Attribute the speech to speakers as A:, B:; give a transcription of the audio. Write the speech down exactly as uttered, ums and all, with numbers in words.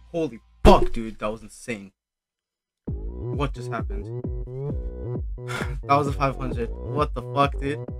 A: Holy fuck, dude, that was insane. What just happened? That was a five hundred. What the fuck, dude?